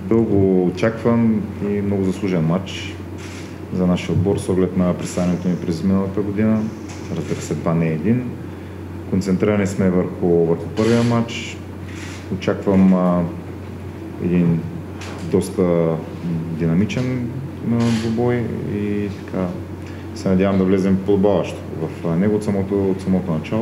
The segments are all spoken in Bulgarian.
Дълго очакван и много заслужен матч за нашия отбор с оглед на представянето ни през миналата година. Разбира се, това не е един. Концентрирани сме върху първия матч. Очаквам един доста динамичен двубой и така се надявам да влезем подобаващо в него от самото начало.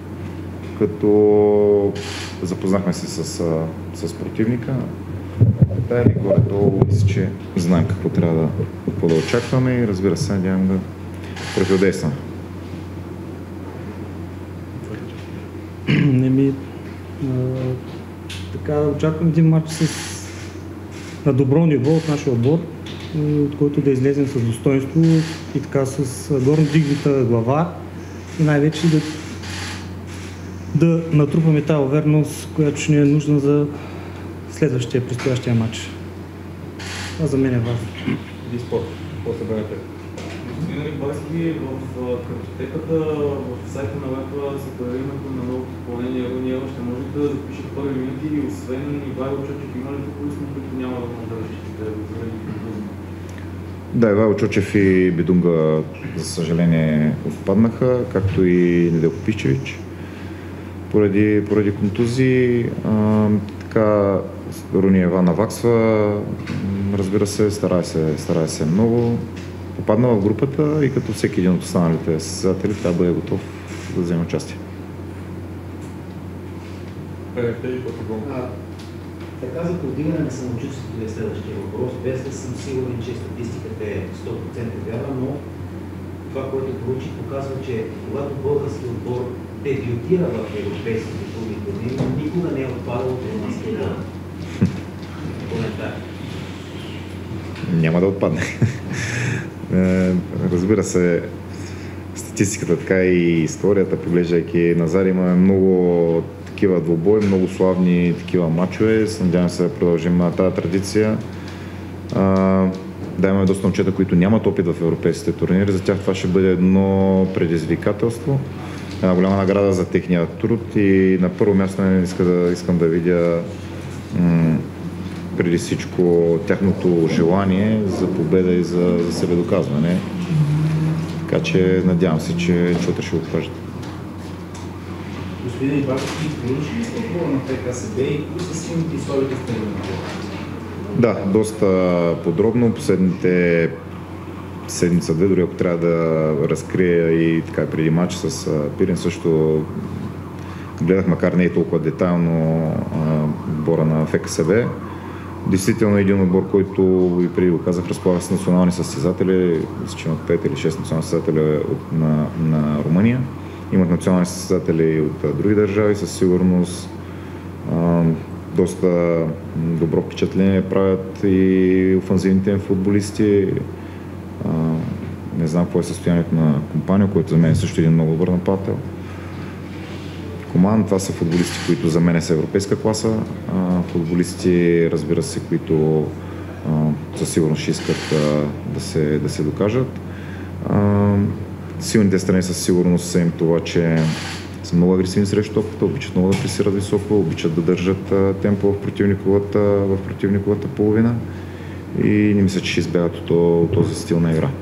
Като запознахме се с противника, и горе-долу мисля, че знаем какво трябва да очакваме и разбира се, надявам да противодействаме. Така очаквам един матч на добро ниво от нашия отбор, от който да излезем с достоинство и така с горно дигната глава и най-вече да натрупаме тази увереност, която ще ни е нужна за следващия, предстоящия матч. Това за мен е важно. Иди спорт. Какво се бавите? Господин Рибарски, в картотеката, в сайта на веб се появи името на новото изпълнение Руни Ева. Ще може да запише първи минути и освен Ивайло Чочев, има ли футболисти, които няма да може да защитите заради контузия? Да, Ивайло Чочев и Бидунга, за съжаление, отпаднаха, както и Неделко Пищевич. Поради контузии, така Руни Ева наваксва, разбира се, старае се много. Попадна в групата и като всеки един от останалите състезатели трябва да бъде готов да вземе участие. Така за повдигане на самочувствието е следващия въпрос, без да съм сигурен, че статистиката е 100% вярна, но това, което получи, показва, че когато български отбор дебютира в европейските клубни турнири, никога не е отпадал от румънския отбор. Коментар. Няма да отпадне. Разбира се, статистиката така и историята, поглеждайки назад, имаме много такива двубои, много славни такива матчове. Надявам се да продължим тази традиция. Да, имаме доста момчета, които нямат опит в европейските турнири. За тях това ще бъде едно предизвикателство. Една голяма награда за техния труд и на първо място искам да видя преди всичко тяхното желание за победа и за себе доказване. Така че надявам се, че утре ще го покажат. Господин Ибарски, продължи ли сте отбора на ФКСБ и кои са силните историята в тренировките? Да, доста подробно. Последните седмица-две, дори ако трябва да разкрия и така преди матч с Пирин, също гледах, макар не е толкова детайлно, отбора на ФКСБ. Действително един отбор, който и преди го казах, разполага с национални състезатели, мисля, че имат 5 или 6 национални състезатели на Румъния. Имат национални състезатели от други държави, със сигурност доста добро впечатление правят и офанзивните им футболисти. Не знам какво е състоянието на Компанио, който за мен е също един много добър нападател. Команд, това са футболисти, които за мен са европейска класа. Футболисти, разбира се, които със сигурност ще искат да се докажат. Силните страни със сигурност са им това, че са много агресивни срещу топката, обичат много да пресират високо, обичат да държат темпо в противниковата половина и не мисля, че ще избягат от този стил на игра.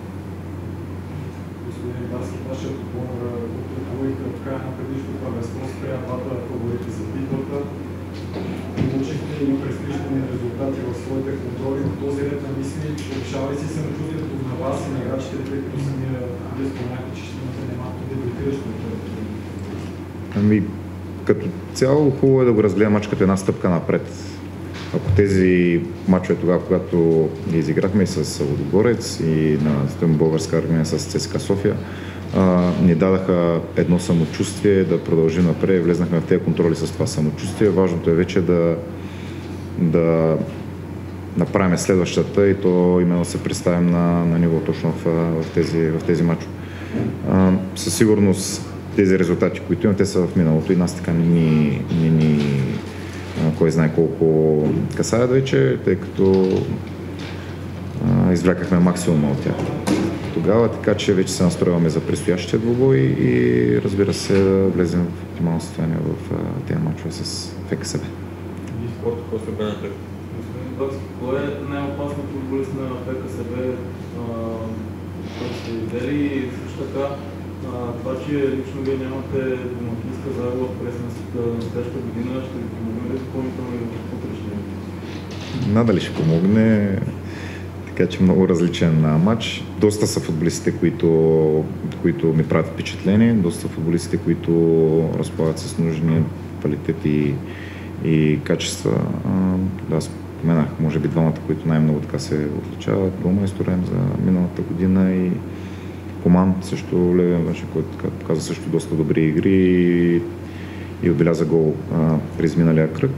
Господин Барски, вашият отбор отговориха в края на предишното първенство спря двата фаворити за титлата. Получихте и прескръщени резултати в своите контроли. В този ред на мисли, повишава ли си самочувствието на вас и на играчите, тъй като самия вие споменахте, че ще имате немалко дебютиращо от Ами, като цяло хубаво е да го разгледам мач като една стъпка напред. Ако тези мачове тогава, когато ги изиграхме и с Лудогорец и на българска армия с ЦСКА София, ни дадаха едно самочувствие да продължим напред. Влезнахме в тези контроли с това самочувствие. Важното е вече да направим следващата и то именно се представим на ниво точно в тези мачове. Със сигурност тези резултати, които имам, те са в миналото и нас така ни кой знае колко касаят вече, тъй като извлякахме максимума от тях тогава, така че вече се настроиваме за предстоящия двубой и разбира се да влезем в оптимално състояние в тези мачове с ФКСБ. И спорт, какво се бранете? Господин Барски, кой е най-опасният футболист на ПКСБ, който сте видели, и също така това, че лично вие нямате домакинска загуба през настоящата година, ще ви помогне ли допълнително и в утрешния? Надали ще помогне, така че много различен матч. Доста са футболистите, които ми правят впечатление, доста са футболистите, които разполагат с нужния квалитет и качества. Да, споменах, може би двамата, които най-много така се отличават. Голмайсторен за миналата година и Коман, също левен външен, който така показа също доста добри игри и отбеляза гол през миналия кръг.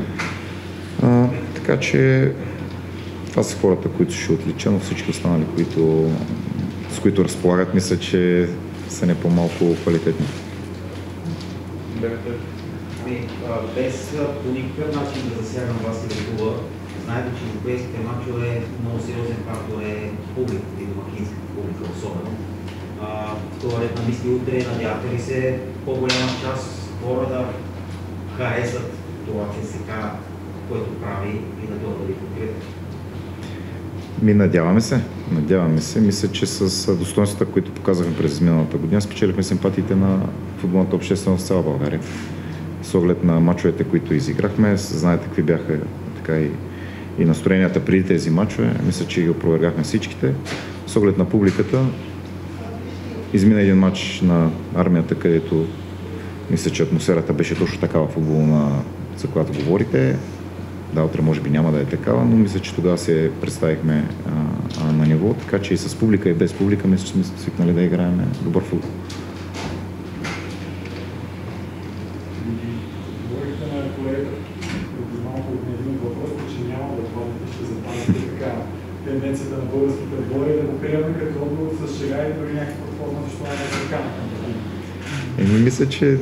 Така че това са хората, които ще отлича, но всички останали, с които разполагат, мисля, че са не по-малко квалитетни. Без по никакъв начин да засягам вас и да клуба, знаете, че европейските мачове много сериозен фактор е публика и домакинската публика особено. Това ред на мисли утре, надявате ли се по-голяма част хора да харесат това ЦСК, което прави и да дойдат да ви подкрепят? Надяваме се. Мисля, че с достоинствата, които показахме през миналата година, спечелихме симпатиите на футболната общественост в цяла България. С оглед на мачовете, които изиграхме, знаете какви бяха така и настроенията преди тези мачове. Мисля, че ги опровергахме всичките. С оглед на публиката, измина един мач на армията, където мисля, че атмосферата беше точно такава футболна, за която говорите. Да, утре може би няма да е такава, но мисля, че тогава се представихме на ниво, така че и с публика и без публика мисля, че сме свикнали да играем добър футбол. Говорихте на колегата преди малко от един въпрос, че няма да паднете, ще запазите така тенденцията на българските отбори, да го приемем като отговор с шега и дори някаква форма, защо е така. Мисля, че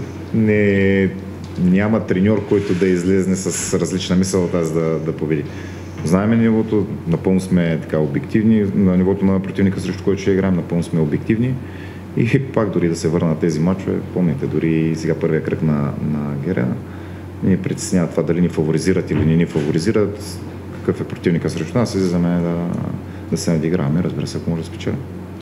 няма треньор, който да излезне с различна мисъл тази да победи. Знаеме нивото, напълно сме така обективни, на нивото на противника, срещу който ще играем, напълно сме обективни и пак дори да се върна на тези мачове, помните, дори сега първия кръг на Герена, ни притеснява това дали ни фаворизират или не ни фаворизират, какъв е противника срещу нас, излизаме да се надиграваме, разбира се, ако може да спечелим.